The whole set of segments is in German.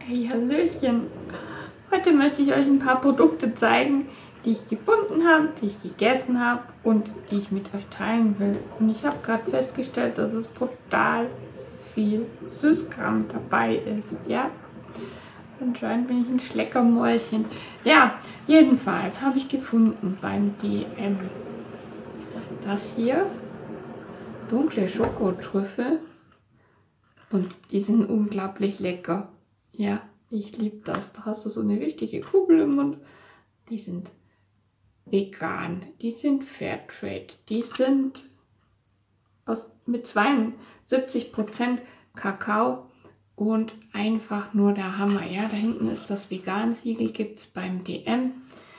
Hey, Hallöchen! Heute möchte ich euch ein paar Produkte zeigen, die ich gefunden habe, die ich gegessen habe und die ich mit euch teilen will. Und ich habe gerade festgestellt, dass es brutal viel Süßkram dabei ist, ja? Anscheinend bin ich ein Schleckermäulchen. Ja, jedenfalls habe ich gefunden beim DM das hier, dunkle Schokotrüffel, und die sind unglaublich lecker. Ja, ich liebe das. Da hast du so eine richtige Kugel im Mund. Die sind vegan, die sind Fairtrade, die sind mit 72% Kakao und einfach nur der Hammer. Ja, da hinten ist das Vegan-Siegel, gibt es beim DM.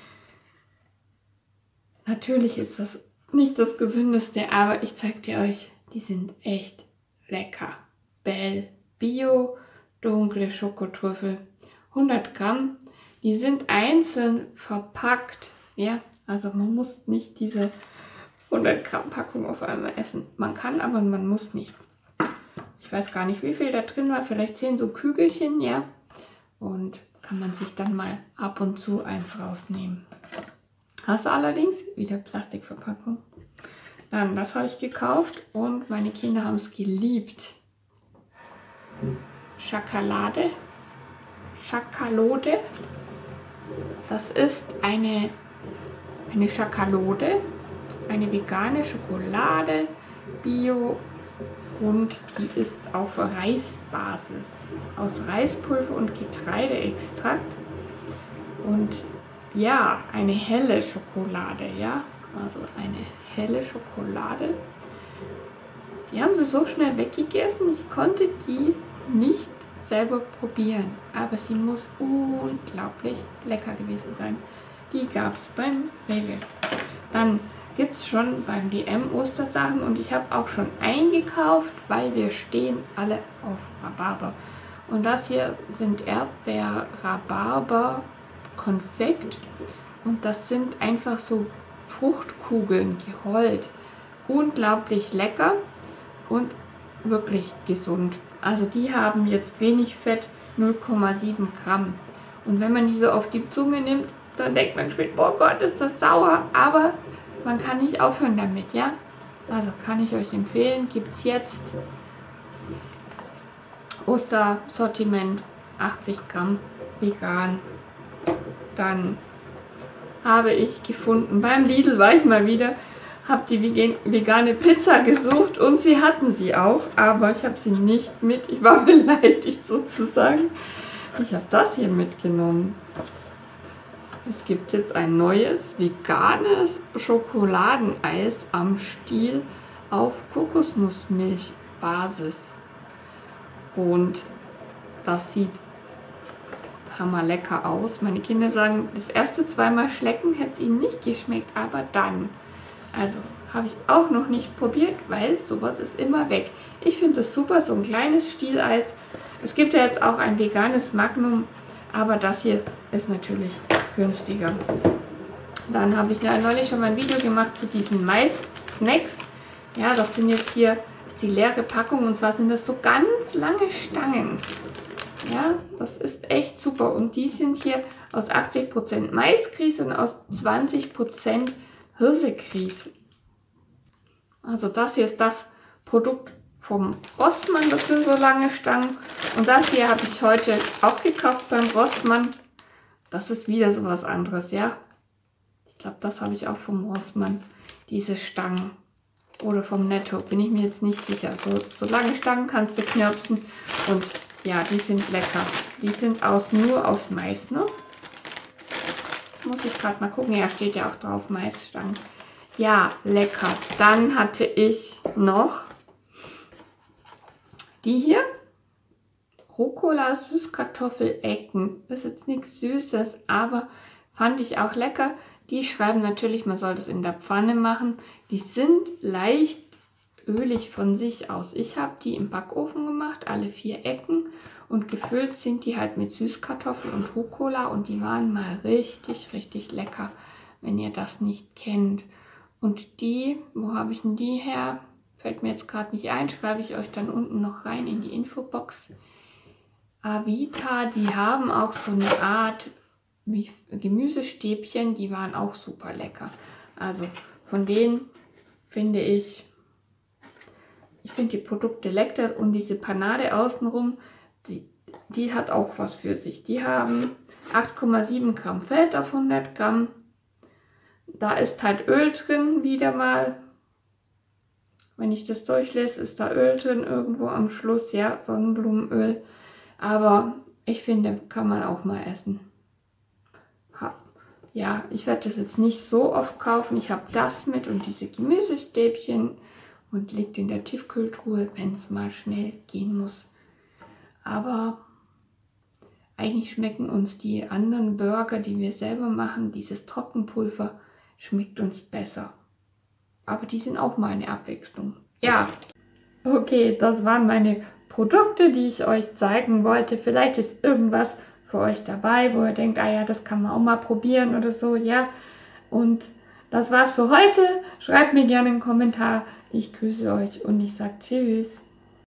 Natürlich ist das nicht das gesündeste, aber ich zeige dir euch, die sind echt lecker. Bell Bio dunkle Schokotrüffel, 100 Gramm. Die sind einzeln verpackt. Ja, also man muss nicht diese 100 Gramm Packung auf einmal essen. Man kann, aber man muss nicht. Ich weiß gar nicht, wie viel da drin war. Vielleicht 10 so Kügelchen, ja. Und kann man sich dann mal ab und zu eins rausnehmen. Hast du allerdings wieder Plastikverpackung. Dann, das habe ich gekauft und meine Kinder haben es geliebt. Schakalode. Das ist eine Schakalode, eine vegane Schokolade, Bio, und die ist auf Reisbasis, aus Reispulver und Getreideextrakt. Und ja, eine helle Schokolade, ja, also eine helle Schokolade. Die haben sie so schnell weggegessen, ich konnte die nicht selber probieren, aber sie muss unglaublich lecker gewesen sein. Die gab es beim Rewe. Dann gibt es schon beim DM Ostersachen und ich habe auch schon eingekauft, weil wir stehen alle auf Rhabarber. Und das hier sind Erdbeer-Rhabarber-Konfekt und das sind einfach so Fruchtkugeln gerollt. Unglaublich lecker und wirklich gesund. Also die haben jetzt wenig Fett, 0,7 Gramm. Und wenn man die so auf die Zunge nimmt, dann denkt man schon, oh Gott, ist das sauer. Aber man kann nicht aufhören damit, ja. Also kann ich euch empfehlen, gibt es jetzt Ostersortiment, 80 Gramm vegan. Dann habe ich gefunden, beim Lidl war ich mal wieder, habe die vegane Pizza gesucht und sie hatten sie auch, aber ich habe sie nicht mit. Ich war beleidigt sozusagen. Ich habe das hier mitgenommen. Es gibt jetzt ein neues veganes Schokoladeneis am Stiel auf Kokosnussmilchbasis. Und das sieht hammerlecker aus. Meine Kinder sagen, das erste zweimal schlecken hätte es ihnen nicht geschmeckt, aber dann. Also habe ich auch noch nicht probiert, weil sowas ist immer weg. Ich finde das super, so ein kleines Stieleis. Es gibt ja jetzt auch ein veganes Magnum, aber das hier ist natürlich günstiger. Dann habe ich neulich schon mal ein Video gemacht zu diesen Mais-Snacks. Ja, das sind jetzt hier, ist die leere Packung, und zwar sind das so ganz lange Stangen. Ja, das ist echt super. Und die sind hier aus 80% Maisgrieß und aus 20% Hirsekries. Also das hier ist das Produkt vom Rossmann, das sind so lange Stangen. Und das hier habe ich heute auch gekauft beim Rossmann. Das ist wieder so was anderes, ja. Ich glaube, das habe ich auch vom Rossmann, diese Stangen. Oder vom Netto, bin ich mir jetzt nicht sicher. So lange Stangen kannst du knirpsen und ja, die sind lecker. Die sind nur aus Mais, ne? Muss ich gerade mal gucken. Ja, steht ja auch drauf, Maisstangen. Ja, lecker. Dann hatte ich noch die hier. Rucola Süßkartoffelecken. Das ist jetzt nichts Süßes, aber fand ich auch lecker. Die schreiben natürlich, man soll das in der Pfanne machen. Die sind leicht ölig von sich aus. Ich habe die im Backofen gemacht, alle 4 Ecken. Und gefüllt sind die halt mit Süßkartoffeln und Rucola. Und die waren mal richtig, richtig lecker, wenn ihr das nicht kennt. Und die, wo habe ich denn die her? Fällt mir jetzt gerade nicht ein, schreibe ich euch dann unten noch rein in die Infobox. Avita, die haben auch so eine Art wie Gemüsestäbchen, die waren auch super lecker. Also von denen finde ich finde die Produkte lecker und diese Panade außenrum, die hat auch was für sich. Die haben 8,7 Gramm Fett auf 100 Gramm. Da ist halt Öl drin, wieder mal. Wenn ich das durchlese, ist da Öl drin, irgendwo am Schluss, ja, Sonnenblumenöl. Aber ich finde, kann man auch mal essen. Ja, ich werde das jetzt nicht so oft kaufen. Ich habe das mit und diese Gemüsestäbchen und liegt in der Tiefkühltruhe, wenn es mal schnell gehen muss. Aber eigentlich schmecken uns die anderen Burger, die wir selber machen, dieses Trockenpulver, schmeckt uns besser. Aber die sind auch mal eine Abwechslung. Ja, okay, das waren meine Produkte, die ich euch zeigen wollte. Vielleicht ist irgendwas für euch dabei, wo ihr denkt, ah ja, das kann man auch mal probieren oder so, ja. Und das war's für heute. Schreibt mir gerne einen Kommentar. Ich grüße euch und ich sage Tschüss.